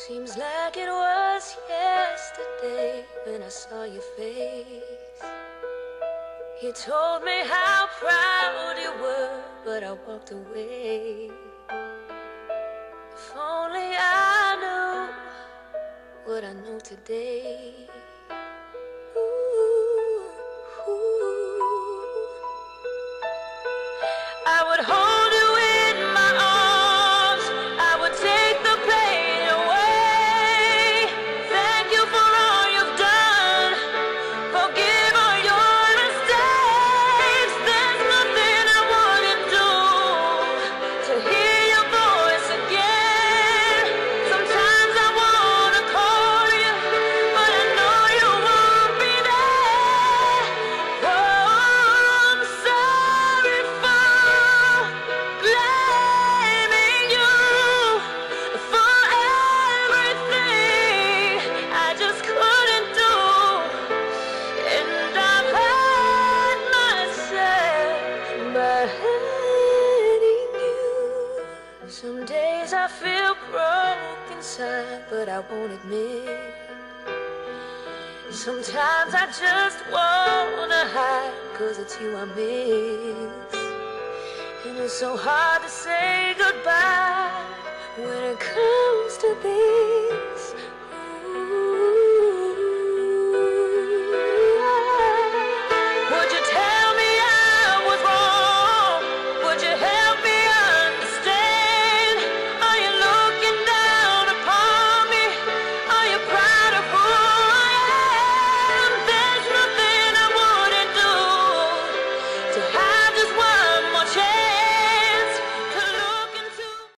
Seems like it was yesterday when I saw your face. You told me how proud you were, but I walked away. If only I knew what I know today. Ooh, ooh. I would hold you in my arms, I would take the pain away. Thank you for all you've done, forgive all your mistakes. There's nothing I wouldn't do to hear your voice again. Sometimes I wanna call you, but I know you won't be there. Oh, I'm sorry for blaming you for everything I just couldn't do. And I've hurt myself by hurting you. Some days I feel broke inside, but I won't admit. Sometimes I just wanna hide, 'cause it's you I miss. And it's so hard to say goodbye when it comes to this.